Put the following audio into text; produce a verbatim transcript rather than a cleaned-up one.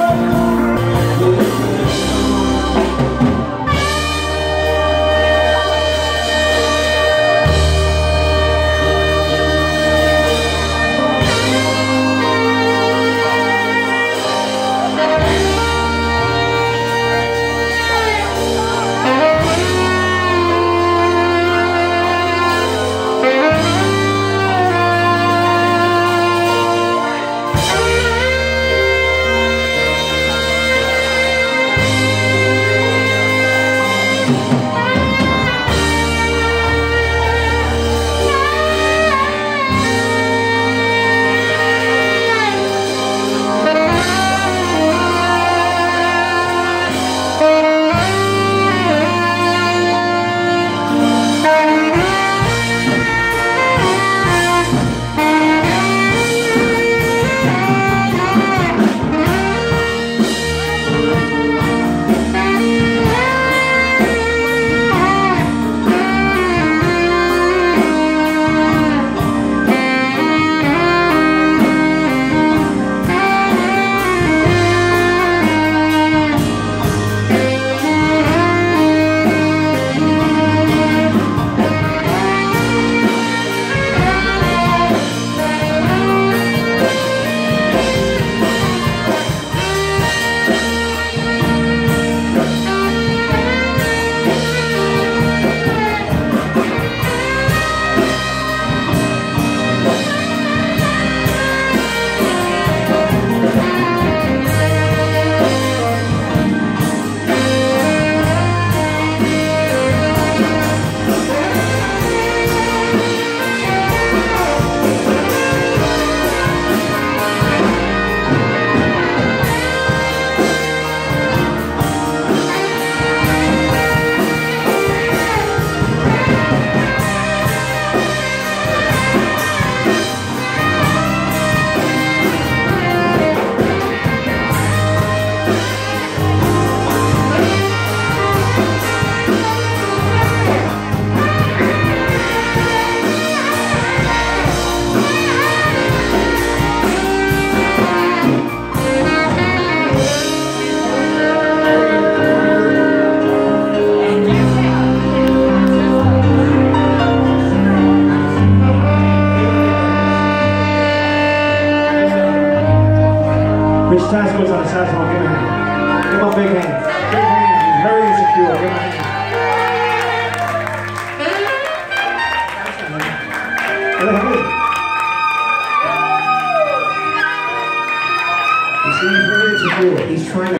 Rich Tasco's on the saxophone. Give him a hand. Give him a big hand. Big hand. He's very insecure. Give him a hand. You see, he's very insecure. He's trying to